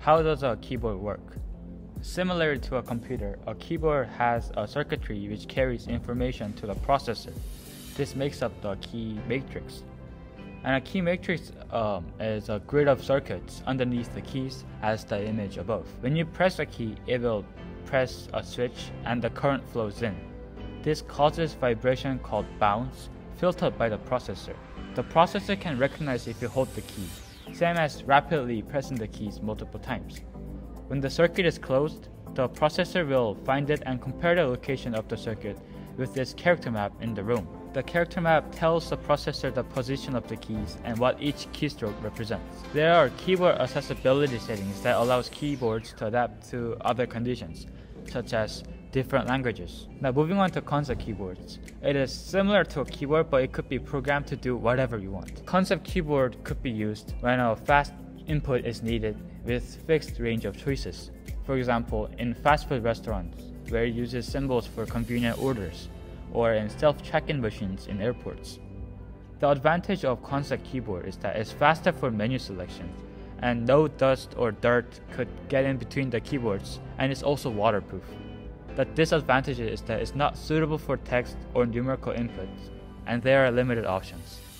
How does a keyboard work? Similar to a computer, a keyboard has a circuitry which carries information to the processor. This makes up the key matrix. And a key matrix is a grid of circuits underneath the keys as the image above. When you press a key, it will press a switch and the current flows in. This causes vibration called bounce, filtered by the processor. The processor can recognize if you hold the key, same as rapidly pressing the keys multiple times. When the circuit is closed, the processor will find it and compare the location of the circuit with this character map in the room. The character map tells the processor the position of the keys and what each keystroke represents. There are keyboard accessibility settings that allows keyboards to adapt to other conditions, such as different languages. Now moving on to concept keyboards. It is similar to a keyboard, but it could be programmed to do whatever you want. Concept keyboard could be used when a fast input is needed with fixed range of choices. For example, in fast food restaurants, where it uses symbols for convenient orders, or in self-check-in machines in airports. The advantage of concept keyboard is that it's faster for menu selection, and no dust or dirt could get in between the keyboards, and it's also waterproof. The disadvantage is that it's not suitable for text or numerical inputs, and there are limited options.